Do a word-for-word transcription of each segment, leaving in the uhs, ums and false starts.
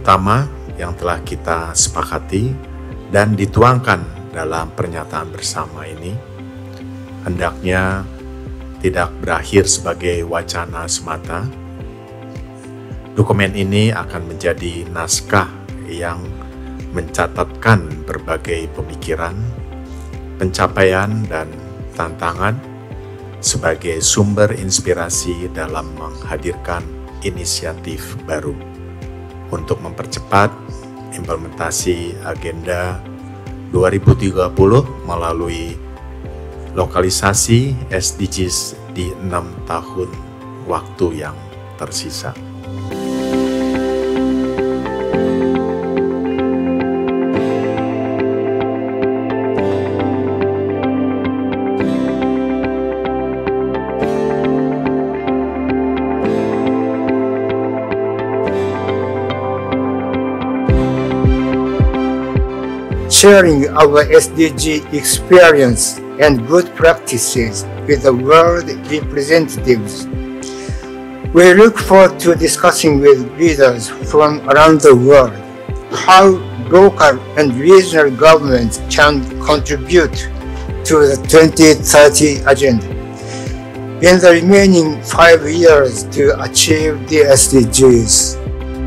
utama yang telah kita sepakati dan dituangkan dalam pernyataan bersama ini hendaknya tidak berakhir sebagai wacana semata. Dokumen ini akan menjadi naskah yang mencatatkan berbagai pemikiran, pencapaian, dan tantangan sebagai sumber inspirasi dalam menghadirkan inisiatif baru untuk mempercepat implementasi Agenda dua ribu tiga puluh melalui lokalisasi S D Gs di enam tahun waktu yang tersisa. Sharing our S D G experience and good practices with the world representatives. We look forward to discussing with leaders from around the world how local and regional governments can contribute to the twenty thirty agenda in the remaining five years to achieve the S D Gs.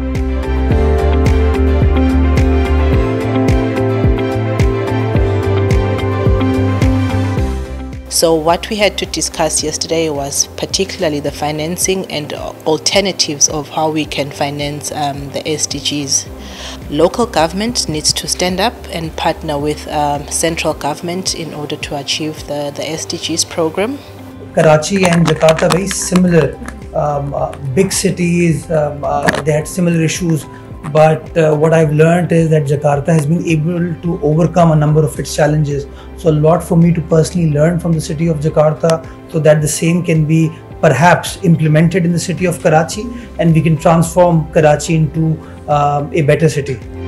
So what we had to discuss yesterday was particularly the financing and alternatives of how we can finance um, the S D Gs. Local government needs to stand up and partner with um, central government in order to achieve the, the S D Gs program. Karachi and Jakarta very similar, um, uh, big cities, um, uh, they had similar issues. But uh, what I've learned is that Jakarta has been able to overcome a number of its challenges. So a lot for me to personally learn from the city of Jakarta so that the same can be perhaps implemented in the city of Karachi and we can transform Karachi into um, a better city.